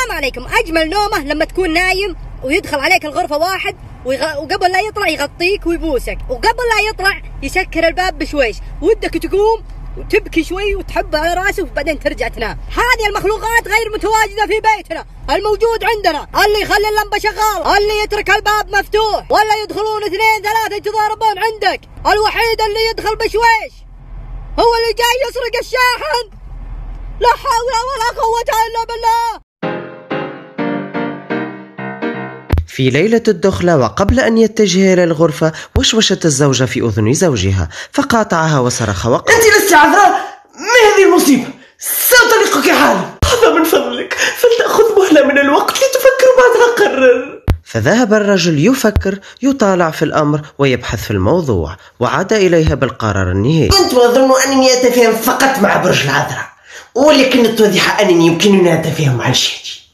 حرام عليكم، أجمل نومة لما تكون نايم ويدخل عليك الغرفة واحد وقبل لا يطلع يغطيك ويبوسك، وقبل لا يطلع يسكر الباب بشويش، ودك تقوم وتبكي شوي وتحب على راسه وبعدين ترجع تنام. هذه المخلوقات غير متواجدة في بيتنا. الموجود عندنا اللي يخلي اللمبة شغالة، اللي يترك الباب مفتوح، ولا يدخلون 2 3 يتضاربون عندك. الوحيد اللي يدخل بشويش هو اللي جاي يسرق الشاحن. لا حول ولا قوة إلا بالله. في ليلة الدخلة وقبل أن يتجه إلى الغرفة وشوشت الزوجة في أذن زوجها فقاطعها وصرخ وقال: أنت لست عذراء، ما هذه المصيبة؟ سأطلقك حالا. هذا من فضلك، فلتأخذ مهلة من الوقت لتفكر بعدها قرر. فذهب الرجل يفكر، يطالع في الأمر ويبحث في الموضوع، وعاد إليها بالقرار النهائي. كنت أظن أنني أتفهم فقط مع برج العذراء، ولكن اتضح أنني يمكنني أن أتفهم عن شيء.